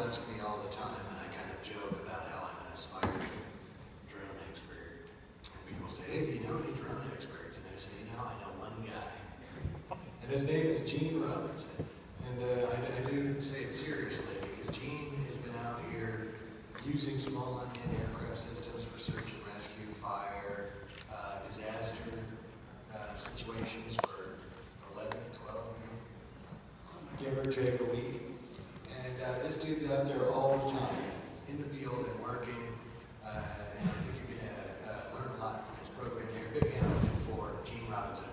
ask me all the time, and I kind of joke about how I'm an aspiring drone expert. And people say, hey, do you know any drone experts? And I say, you know, I know one guy. And his name is Gene Robinson. And I do say it seriously, because Gene has been out here using small unmanned aircraft systems for search and rescue, fire, disaster situations for 11, 12 years, give or take a week. And this dude's out there all the time, in the field and working, and I think you're going to learn a lot from his program here. Big hand for Gene Robinson.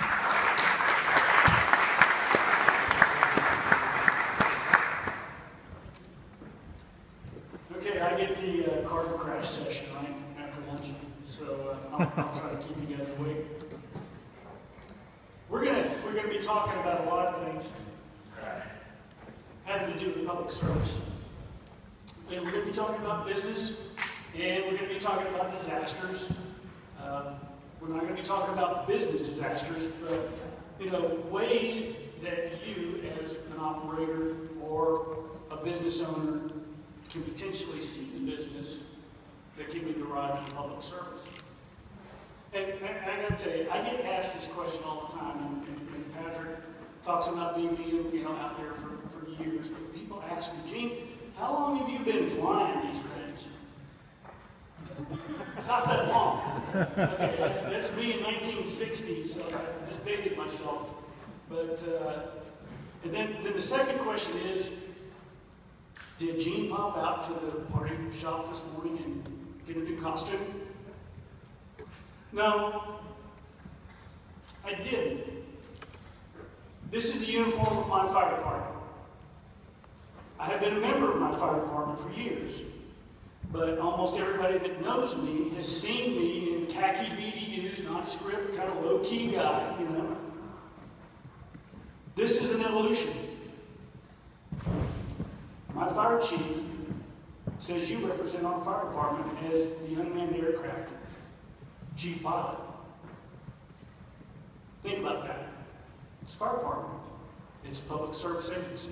Okay, I get the carbon crash session, right, after lunch, so I'll try to keep you guys awake. We're gonna be talking about a lot of things having to do with public service. And we're going to be talking about business, and we're going to be talking about disasters. We're not going to be talking about business disasters, but ways that you, as an operator or a business owner, can potentially see the business that can be derived from public service. And I got to tell you, I get asked this question all the time, and Patrick talks about being out there for years. But people ask me, Gene, how long have you been flying these things? Not that long. Okay, that's me in 1960, so I just dated myself. But and then the second question is, did Gene pop out to the party shop this morning and get a new costume? No, I didn't. This is the uniform of my fire department. I have been a member of my fire department for years, but almost everybody that knows me has seen me in khaki BDUs, nondescript, kind of low-key guy, This is an evolution. My fire chief says you represent our fire department as the unmanned aircraft chief pilot. Think about that. It's fire department. It's a public service agency.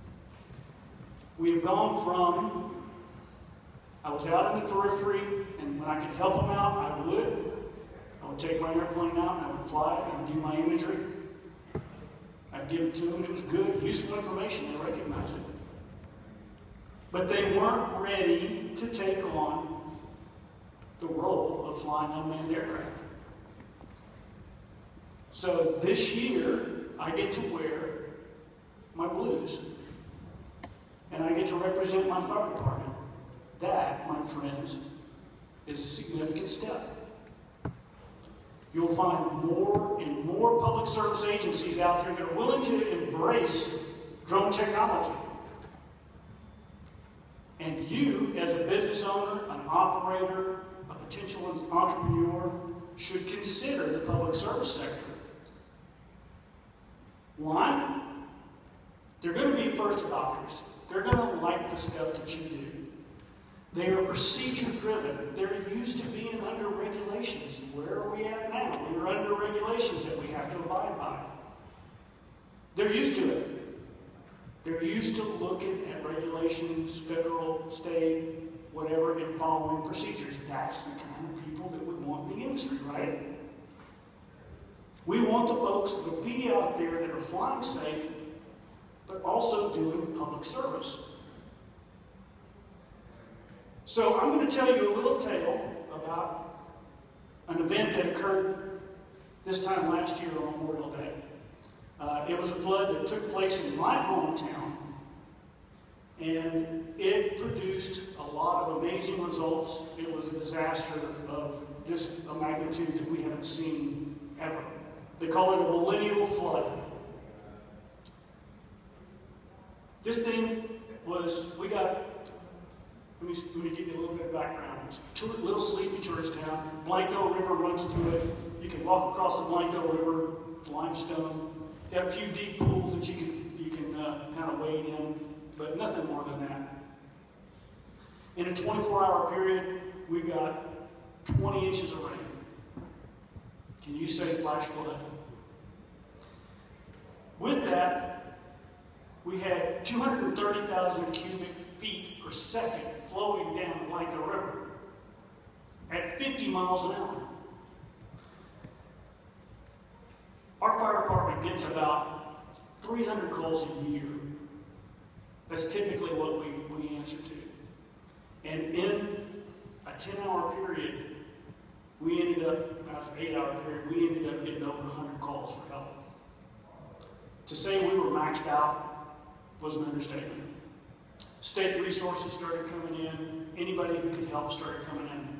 We have gone from, I was out in the periphery, and when I could help them out, I would take my airplane out, and I would fly it, and I would do my imagery. I'd give it to them. It was good, useful information. They recognized it. But they weren't ready to take on the role of flying unmanned aircraft. So this year, I get to wear my blues, and I get to represent my fire department. That, my friends, is a significant step. You'll find more and more public service agencies out there that are willing to embrace drone technology. And you, as a business owner, an operator, a potential entrepreneur, should consider the public service sector. Why? They're going to be first adopters. They're going to like the stuff that you do. They are procedure-driven. They're used to being under regulations. Where are we at now? We're under regulations that we have to abide by. They're used to it. They're used to looking at regulations, federal, state, whatever, and following procedures. That's the kind of people that we want in the industry, right? We want the folks that will be out there that are flying safe, but also doing public service. So I'm going to tell you a little tale about an event that occurred this time last year on Memorial Day. It was a flood that took place in my hometown, and it produced a lot of amazing results. It was a disaster of just a magnitude that we haven't seen ever. They call it a millennial flood. This thing was, let me give you a little bit of background. It's a little sleepy tourist town. Blanco River runs through it. You can walk across the Blanco River, limestone. You have a few deep pools that you can kind of wade in, but nothing more than that. In a 24-hour period, we got 20 inches of rain. Can you say flash flood? With that, we had 230,000 cubic feet per second flowing down the Blanco River at 50 miles an hour. Our fire department gets about 300 calls a year. That's typically what we answer to. And in a 10-hour period, we ended up, that was an 8-hour period, we ended up getting over 100 calls for help. To say we were maxed out was an understatement. State resources started coming in. Anybody who could help started coming in.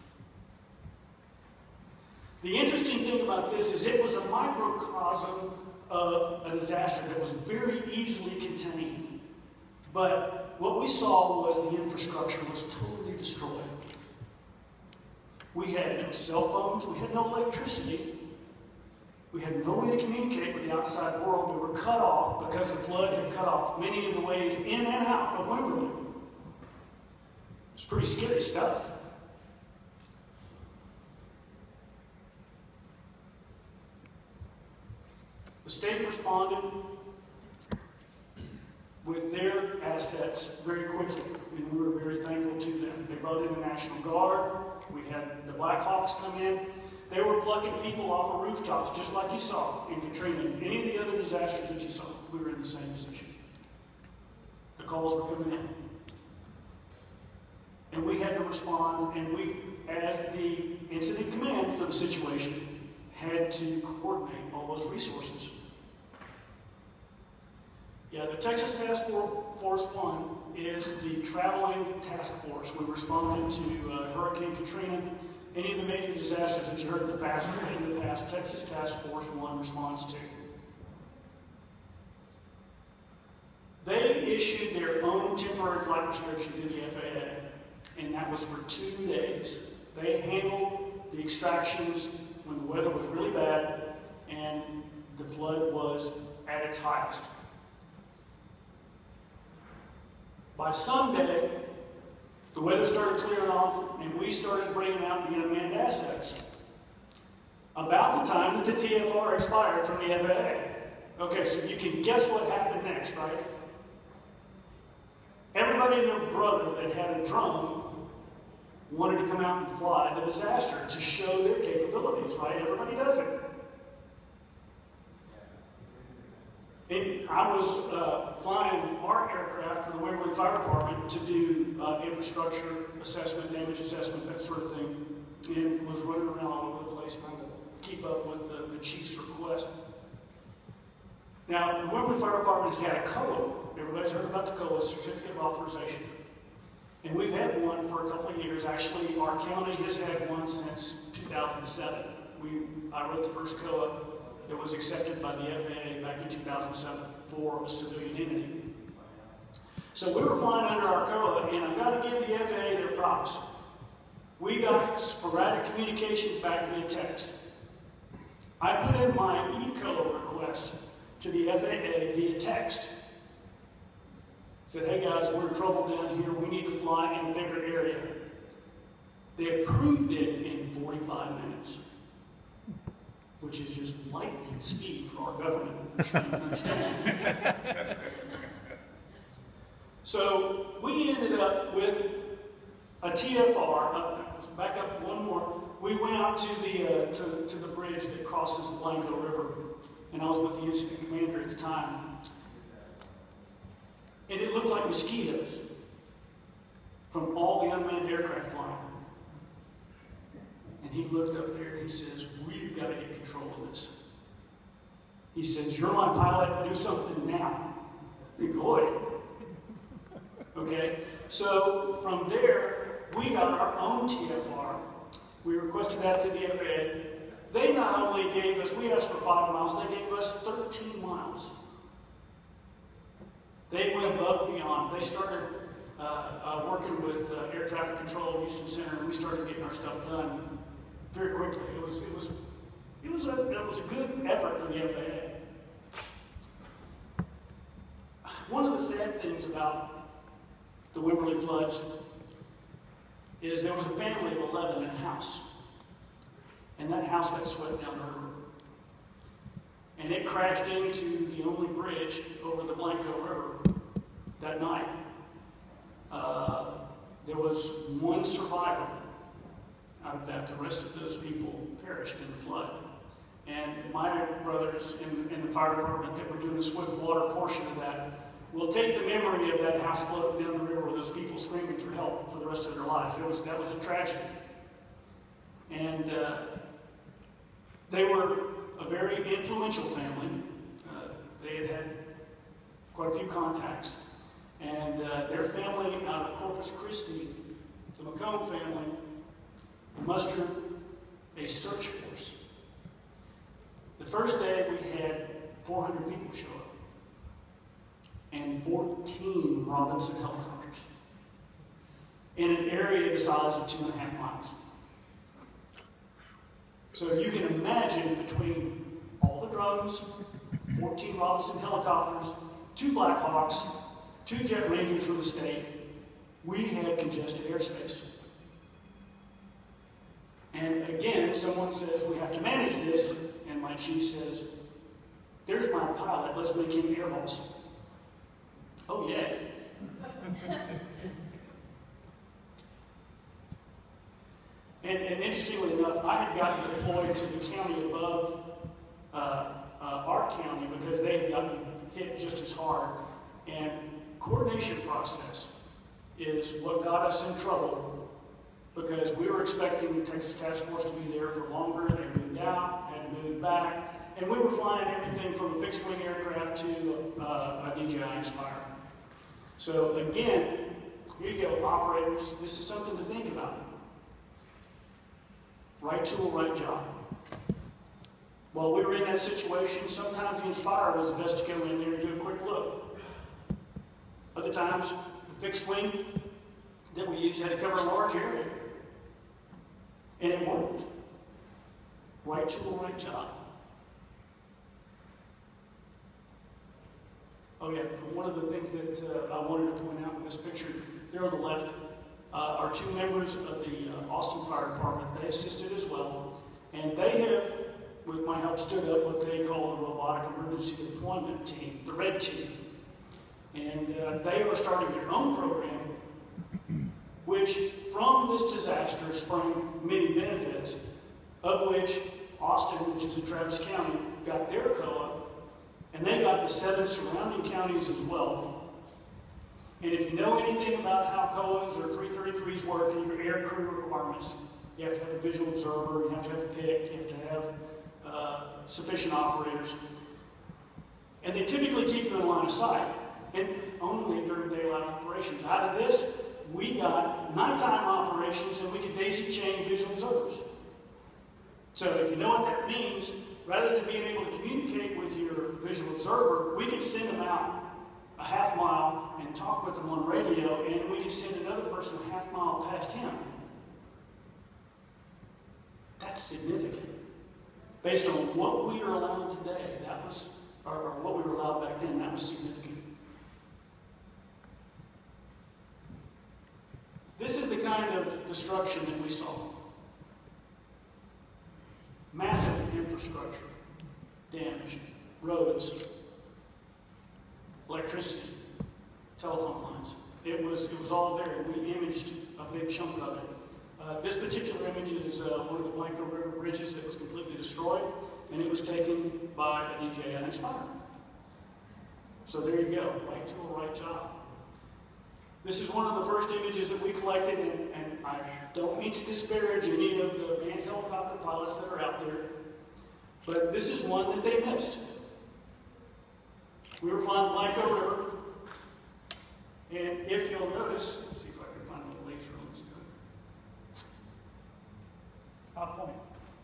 The interesting thing about this is it was a microcosm of a disaster that was very easily contained. But what we saw was the infrastructure was totally destroyed. We had no cell phones, we had no electricity, we had no way to communicate with the outside world. We were cut off because the flood had cut off many of the ways in and out of Wimberley. It's pretty scary stuff. The state responded with their assets very quickly, and we were very thankful to them. They brought in the National Guard. We had the Black Hawks come in. They were plucking people off of rooftops, just like you saw in Katrina and any of the other disasters that you saw. We were in the same position. The calls were coming in. And we had to respond, and we, as the incident command for the situation, had to coordinate all those resources. Yeah, the Texas Task Force 1 is the traveling task force. We responded to Hurricane Katrina, any of the major disasters that you heard in the past, Texas Task Force 1 responds to. They issued their own temporary flight restriction to the FAA, and that was for 2 days. They handled the extractions when the weather was really bad and the flood was at its highest. By Sunday, the weather started clearing off and we started bringing out the unmanned assets. About the time that the TFR expired from the FAA. Okay, so you can guess what happened next, right? Everybody and their brother that had a drone wanted to come out and fly the disaster to show their capabilities, right? Everybody does it. I was flying our aircraft for the Wimberley Fire Department to do infrastructure assessment, damage assessment, that sort of thing, and was running around all over the place trying to keep up with the chief's request. Now, the Wimberley Fire Department has had a COA. Everybody's heard about the COA, Certificate of Authorization. And we've had one for a couple of years. Actually, our county has had one since 2007. I wrote the first COA that was accepted by the FAA back in 2007 for a civilian entity. So we were flying under our COA, and I've got to give the FAA their props. We got sporadic communications back via text. I put in my e-COA request to the FAA via text. Said, hey guys, we're in trouble down here. We need to fly in a bigger area. They approved it in 45 minutes. Which is just lightning speed for our government. I'm sure you can understand. So we ended up with a TFR. Back up one more. We went out to the bridge that crosses the Blanco River, and I was with the incident commander at the time. And it looked like mosquitoes from all the unmanned aircraft flying. And he looked up there and he says, we've got to get control of this. He says, you're my pilot, do something now. I think, boy. Okay, so from there, we got our own TFR. We requested that to the FAA. They not only gave us, we asked for 5 miles, they gave us 13 miles. They went above and beyond. They started working with air traffic control at Houston Center, and we started getting our stuff done very quickly. It was a good effort for the FAA. One of the sad things about the Wimberley floods is there was a family of 11 in a house, and that house got swept down the river. And it crashed into the only bridge over the Blanco River that night. There was one survivor out of that. The rest of those people perished in the flood. And my brothers in the fire department that were doing the swift water portion of that will take the memory of that house floating down the river with those people screaming for help for the rest of their lives. That was a tragedy. And they were a very influential family. They had had quite a few contacts. And their family out of Corpus Christi, the McComb family, mustered a search force. The first day we had 400 people show up and 14 Robinson helicopters in an area the size of 2.5 miles. So you can imagine between all the drones, 14 Robinson helicopters, 2 Black Hawks, 2 Jet Rangers from the state, we had congested airspace. And again, someone says, we have to manage this, and my chief says, there's my pilot, let's make him air boss. Oh, yeah. And interestingly enough, I had gotten deployed to the county above our county because they had gotten hit just as hard. And coordination process is what got us in trouble because we were expecting the Texas Task Force to be there for longer. They moved out, had to move back, and we were flying everything from a fixed-wing aircraft to a DJI Inspire. So again, here you go, operators. This is something to think about. Right tool, right job. While we were in that situation, sometimes the Inspire was the best to go in there and do a quick look. Other times, the fixed wing that we used had to cover a large area. And it worked. Right tool, right job. Oh yeah, one of the things that I wanted to point out in this picture, there on the left, are 2 members of the Austin Fire Department. They assisted as well. And they have, with my help, stood up what they call the Robotic Emergency Deployment Team, the RED team. And they are starting their own program, which from this disaster sprang many benefits, of which Austin, which is in Travis County, got their COA, and they got the 7 surrounding counties as well. And if you know anything about how COAs or 333s work and your air crew requirements, you have to have a visual observer, you have to have a pick, you have to have sufficient operators. And they typically keep you in line of sight, and only during daylight operations. Out of this, we got nighttime operations, and we could daisy chain visual observers. So if you know what that means, rather than being able to communicate with your visual observer, we could send them out a half mile and talk with them on radio, and we could send another person a half mile past him. That's significant. Based on what we are allowed today, that was, or what we were allowed back then, that was significant. This is the kind of destruction that we saw. Massive infrastructure damage, roads, electricity, telephone lines. It was all there, and we imaged a big chunk of it. This particular image is one of the Blanco River bridges that was completely destroyed, and it was taken by a DJI Inspire. So there you go, right tool, right job. This is one of the first images that we collected, and I don't mean to disparage any of the manned helicopter pilots that are out there, but this is one that they missed. We were flying the Blanco River, and if you'll notice, let's see if I can find the laser on this gun. I'll point.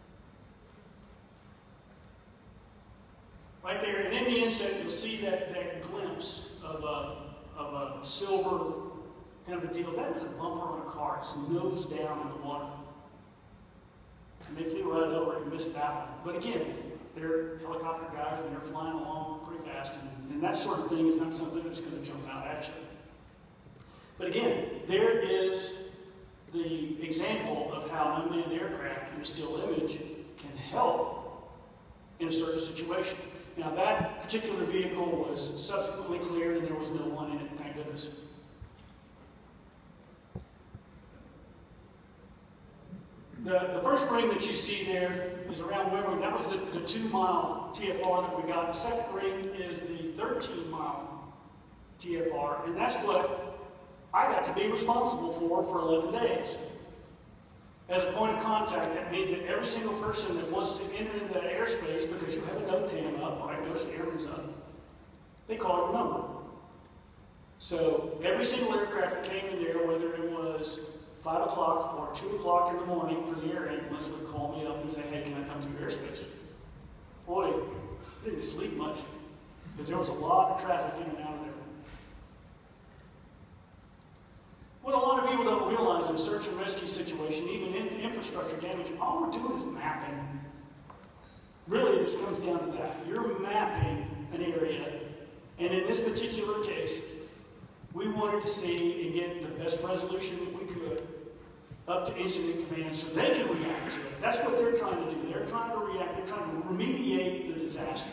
Right there, and in the inset, you'll see that glimpse of a silver kind of a deal. That is a bumper on a car. It's nose down in the water. And they flew right over and missed that one. But again, they're helicopter guys, and they're flying along pretty fast, and that sort of thing is not something that's going to jump out at you. But again, there is the example of how an unmanned aircraft in a still image can help in a certain situation. Now, that particular vehicle was subsequently cleared, and there was no one in it, thank goodness. The first ring that you see there is around Wimberley. That was the 2-mile TFR that we got. The second ring is the 13-mile TFR, and that's what I got to be responsible for 11 days. As a point of contact, that means that every single person that wants to enter into that airspace, because you have a NOTAM up, or I notice the airman's up, they call it a number. So every single aircraft that came in there, whether it was 5 o'clock or 2 o'clock in the morning for the air ambulance, would call me up and say, hey, can I come to your airspace? Boy, I didn't sleep much, because there was a lot of traffic in and out of there. What a lot of people don't realize in a search and rescue situation, even in infrastructure damage, all we're doing is mapping. Really, it just comes down to that. You're mapping an area, and in this particular case, we wanted to see and get the best resolution that we could up to incident command so they can react to it. That's what they're trying to do. They're trying to react, they're trying to remediate the disaster.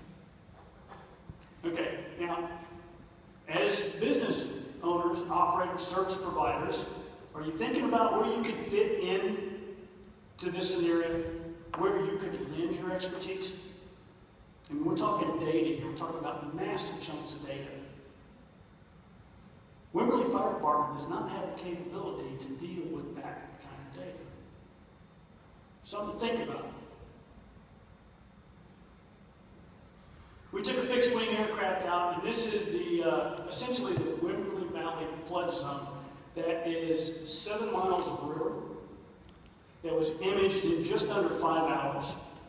Okay, now, as business owners, operators, service providers, are you thinking about where you could fit in to this scenario, where you could lend your expertise? I mean, we're talking data here. We're talking about massive chunks of data. Wimberley Fire Department does not have the capability to deal with that kind of data. Something to think about. We took a fixed-wing aircraft out, and this is the essentially the Wimberley Valley flood zone that is 7 miles of river that was imaged in just under 5 hours.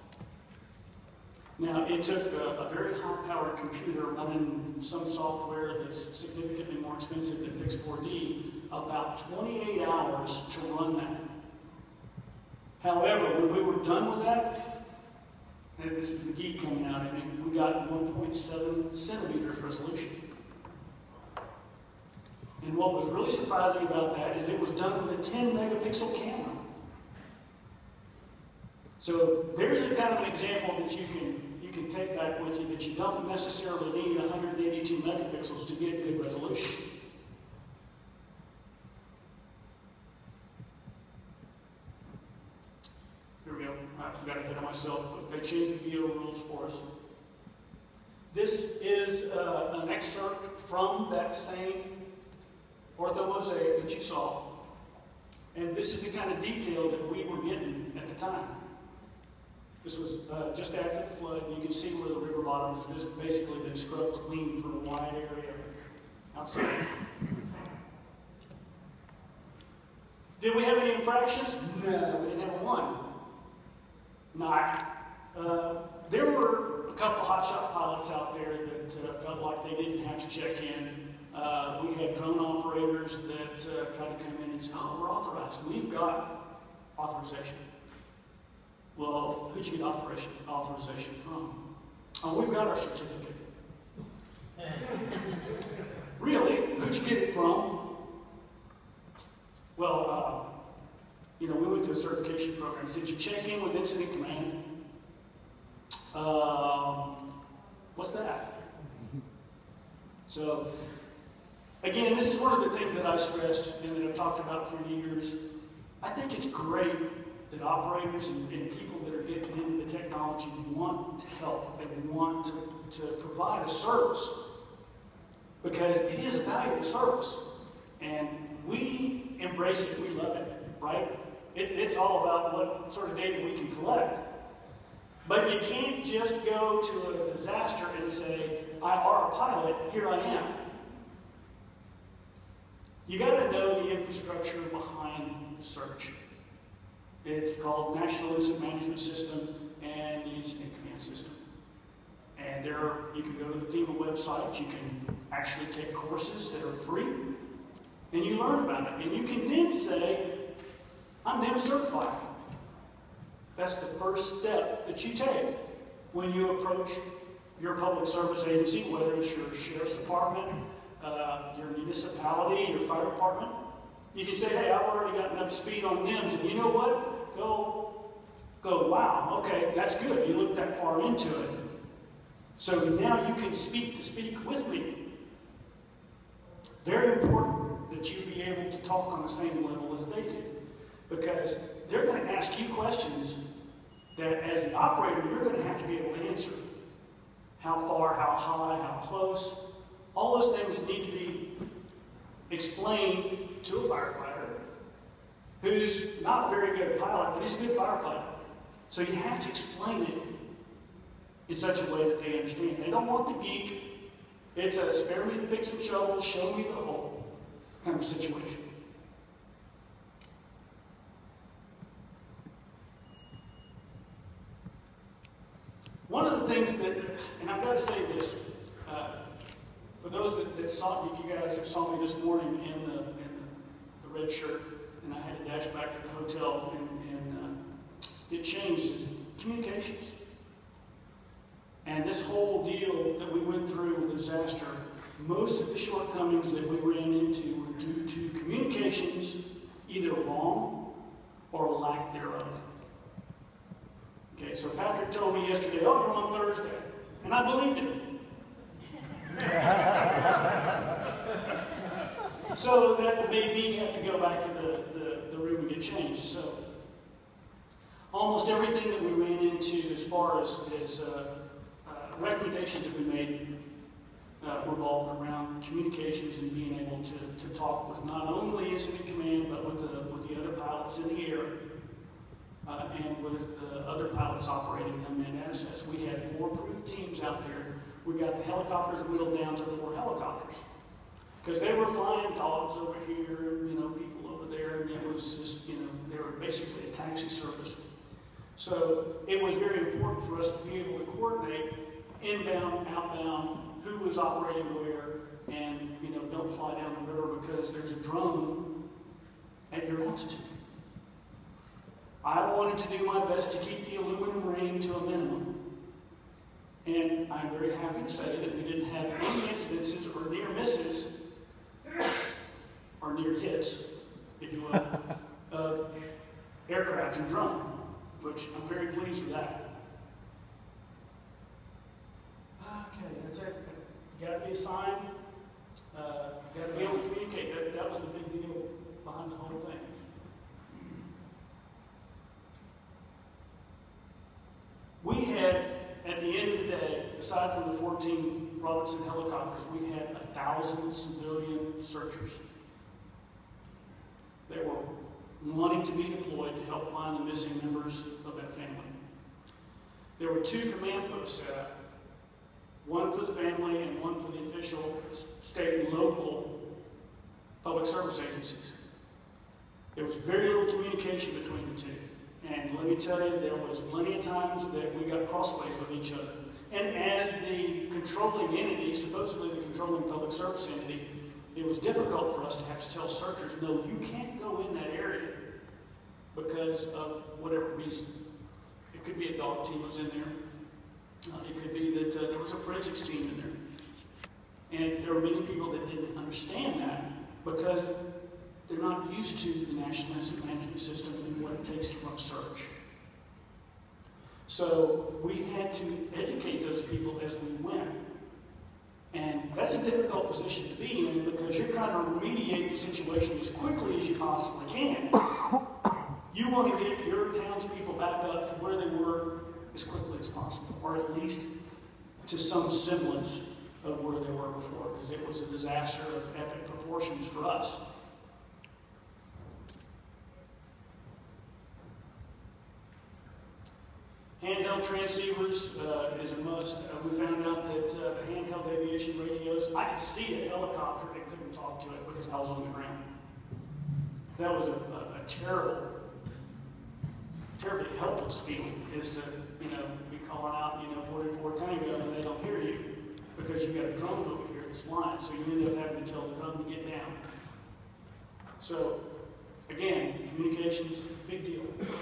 Now, it took a very high-powered computer running some software that's significantly more expensive than Pix4D, about 28 hours to run that. However, when we were done with that, and this is the geek coming out at me, we got 1.7 centimeters resolution. And what was really surprising about that is it was done with a 10 megapixel camera. So there's a kind of an example that you can take back with you, that you don't necessarily need 182 megapixels to get good resolution. Here we go. I got ahead of myself, but they changed the VO rules for us. This is an excerpt from that same orthomosaic that you saw. And this is the kind of detail that we were getting at the time. This was just after the flood. You can see where the river bottom has basically been scrubbed clean from a wide area outside. Did we have any infractions? No, we didn't have one. There were a couple of hotshot pilots out there that felt like they didn't have to check in. We had drone operators that tried to come in and say, oh, we're authorized. We've got authorization. Well, who'd you get authorization from? Oh, we've got our certificate. Really? Who'd you get it from? Well, we went to a certification program. Did you check in with incident command? What's that? So, again, this is one of the things that I stress and that I've talked about for years. I think it's great that operators and people that are getting into the technology want to help. They want to provide a service because it is a valuable service. And we embrace it. We love it, right? It's all about what sort of data we can collect. But you can't just go to a disaster and say, I are a pilot, here I am. You got to know the infrastructure behind search. It's called National Incident Management System and the Incident Command System. And you can go to the FEMA website, you can actually take courses that are free, and you learn about it. And you can then say, I'm NIM certified. That's the first step that you take when you approach your public service agency, whether it's your sheriff's department, your municipality, your fire department. You can say, hey, I've already got enough speed on NIMS, and you know what? Go, wow, okay, that's good. You looked that far into it. So now you can speak with me. Very important that you be able to talk on the same level as they do. Because they're going to ask you questions that as the operator, you're going to have to be able to answer. How far, how high, how close. All those things need to be explained to a firefighter who's not a very good pilot, but he's a good firefighter. So you have to explain it in such a way that they understand. They don't want the geek. It's a spare me the picks and shovels, show me the hole kind of situation. One of the things that, and I've got to say this, for those that saw me, you guys that saw me this morning in the red shirt, and I had to dash back to the hotel, and it changed communications. And this whole deal that we went through with the disaster, most of the shortcomings that we ran into were due to communications either wrong or lack thereof. Okay, so Patrick told me yesterday, oh, you're on Thursday. And I believed him. So that made me have to go back to the room and get changed. So almost everything that we ran into as far as recommendations that we made revolved around communications and being able to talk with not only incident command, but with the other pilots in the air. And with other pilots operating unmanned assets. We had 4 proof teams out there. We got the helicopters whittled down to 4 helicopters. Because they were flying dogs over here, people over there, and it was just, they were basically a taxi service. So it was very important for us to be able to coordinate inbound, outbound, who was operating where, and, don't fly down the river because there's a drone at your altitude. I wanted to do my best to keep the aluminum ring to a minimum. And I'm very happy to say that we didn't have any incidences or near misses, or near hits, if you will, of aircraft and drone, which I'm very pleased with that. Okay, that's it. You got to be assigned. You got to be able to communicate. That was the big deal behind the whole thing. We had, at the end of the day, aside from the 14 Robinson helicopters, we had 1,000 civilian searchers that were wanting to be deployed to help find the missing members of that family. There were 2 command posts set up, one for the family and one for the official state and local public service agencies. There was very little communication between the 2. And let me tell you, there was plenty of times that we got crossways with each other. And as the controlling entity, supposedly the controlling public service entity, it was difficult for us to have to tell searchers, no, you can't go in that area because of whatever reason. It could be a dog team was in there. It could be that there was a forensics team in there. And there were many people that didn't understand that because they're not used to the National Incident Management System and what it takes to run a search. So we had to educate those people as we went. And that's a difficult position to be in because you're trying to remediate the situation as quickly as you possibly can. You want to get your townspeople back up to where they were as quickly as possible, or at least to some semblance of where they were before, because it was a disaster of epic proportions for us. Handheld transceivers is a must. We found out that the handheld aviation radios, I could see a helicopter and couldn't talk to it because I was on the ground. That was a terribly helpless feeling, is to, be calling out, 44 Tango and they don't hear you because you've got a drone over here that's flying, so you end up having to tell the drone to get down. So, again, communications, big deal.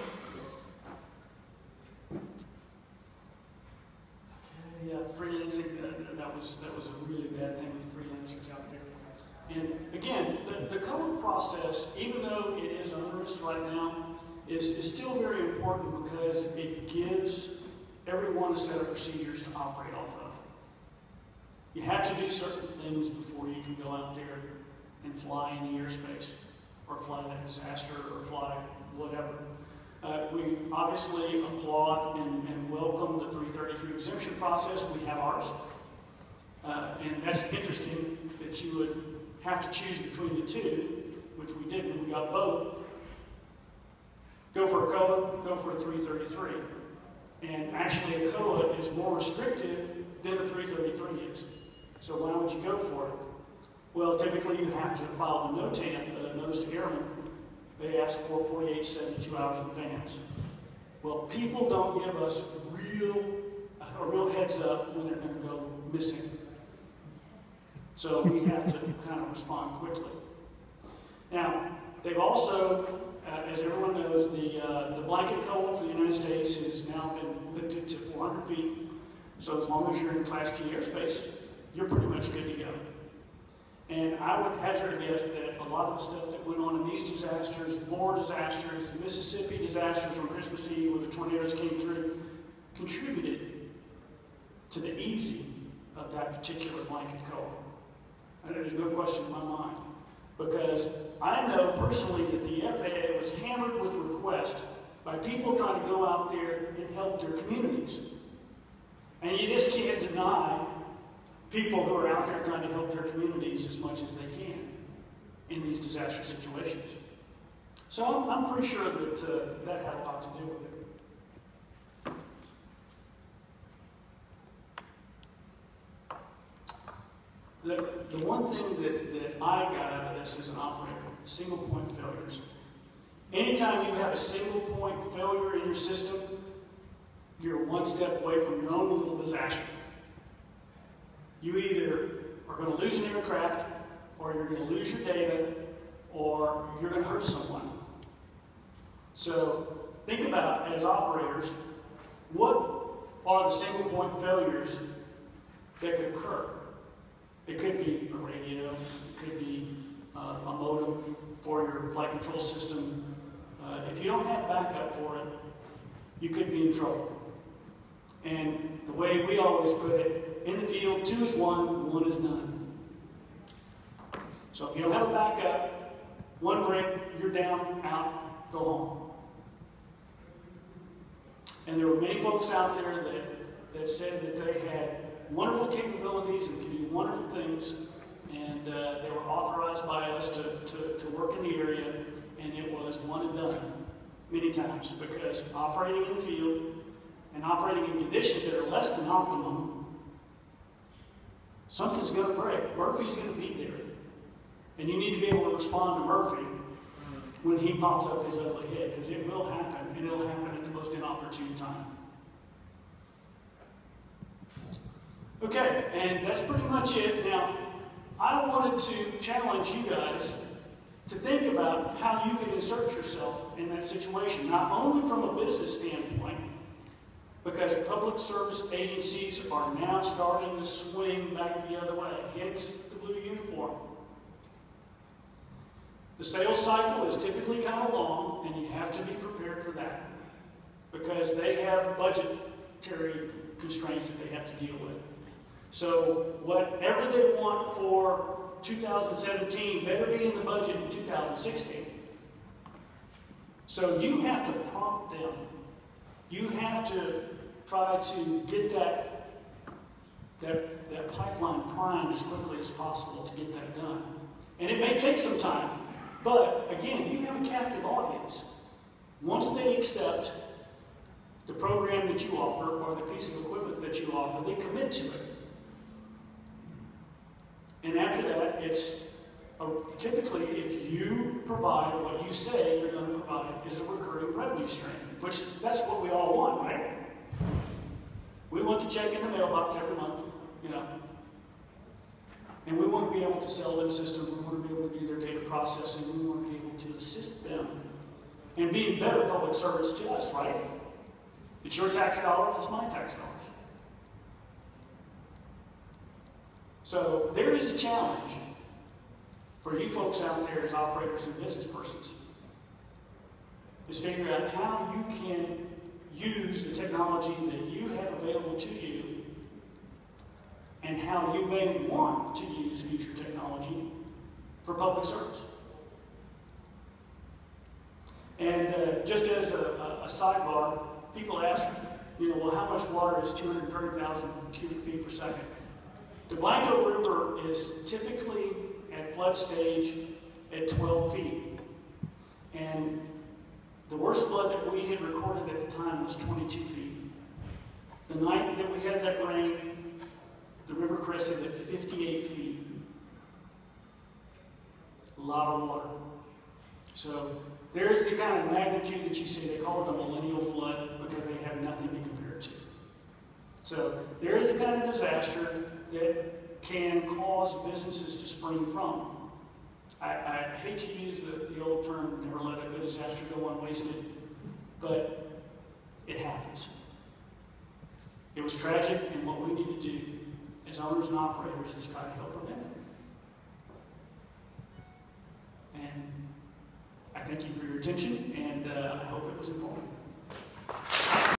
Yeah, freelancing, that was a really bad thing with freelancers out there. And again, the code process, even though it is onerous right now, is still very important because it gives everyone a set of procedures to operate off of. You have to do certain things before you can go out there and fly in the airspace. or fly that disaster, or fly whatever. We obviously applaud and welcome the 333 exemption process. We have ours. And that's interesting that you would have to choose between the two, which we didn't. We got both. Go for a COA, go for a 333. And actually a COA is more restrictive than a 333 is. So why would you go for it? Well, typically you have to file a NOTAM, notice to airmen. They ask for 48, 72 hours in advance. Well, people don't give us a real heads up when they're going to go missing. So we have to kind of respond quickly. Now, they've also, as everyone knows, the blanket COA for the United States has now been lifted to 400 feet. So as long as you're in Class G airspace, you're pretty much good to go. And I would hazard a guess that a lot of the stuff that went on in these disasters, the Moore disasters, the Mississippi disasters from Christmas Eve where the tornadoes came through, contributed to the easing of that particular blanket COA. And there's no question in my mind. Because I know personally that the FAA was hammered with requests by people trying to go out there and help their communities. And you just can't deny people who are out there trying to help their communities as much as they can in these disaster situations. So I'm pretty sure that that had a lot to do with it. The one thing that I got out of this as an operator, single point failures. Anytime you have a single point failure in your system, you're one step away from your own little disaster. You either are going to lose an aircraft, or you're going to lose your data, or you're going to hurt someone. So think about, as operators, what are the single point failures that could occur? It could be a radio, it could be a modem for your flight control system. If you don't have backup for it, you could be in trouble. And the way we always put it, in the field, 2 is 1, 1 is none. So if you don't have a backup, one break, you're down, out, go home. And there were many folks out there that said that they had wonderful capabilities and could do wonderful things, and they were authorized by us to work in the area, and it was one and done many times, because operating in the field and operating in conditions that are less than optimum, something's going to break. Murphy's going to be there, and you need to be able to respond to Murphy when he pops up his ugly head, because it will happen, and it'll happen at the most inopportune time. Okay, and that's pretty much it. Now, I wanted to challenge you guys to think about how you can insert yourself in that situation, not only from a business standpoint, because public service agencies are now starting to swing back the other way, hence the blue uniform. The sales cycle is typically kind of long, and you have to be prepared for that, because they have budgetary constraints that they have to deal with. So whatever they want for 2017 better be in the budget in 2016. So you have to prompt them. You have to try to get that pipeline primed as quickly as possible to get that done. And it may take some time, but again, you have a captive audience. Once they accept the program that you offer or the piece of equipment that you offer, they commit to it. And after that, it's typically, if you provide what you say you're going to provide, is a recurring revenue stream, which that's what we all want, right? We want the check in the mailbox every month, you know. And we want to be able to sell them systems. We want to be able to do their data processing. We want to be able to assist them and be better public service to us, right? It's your tax dollars, it's my tax dollars. So there is a challenge for you folks out there as operators and business persons, is figure out how you can use the technology that you have available to you and how you may want to use future technology for public service. just as a sidebar, people ask, well, how much water is 230,000 cubic feet per second? The Blanco River is typically at flood stage at 12 feet. And the worst flood that we had recorded at the time was 22 feet. The night that we had that rain, the river crested at 58 feet. A lot of water. So there's the kind of magnitude that you see. They call it a millennial flood because they have nothing to compare it to. So there is a kind of disaster that can cause businesses to spring from. I hate to use the old term, never let a good disaster go unwasted, but it happens. It was tragic, and what we need to do as owners and operators is try to help prevent it. And I thank you for your attention, and I hope it was informative.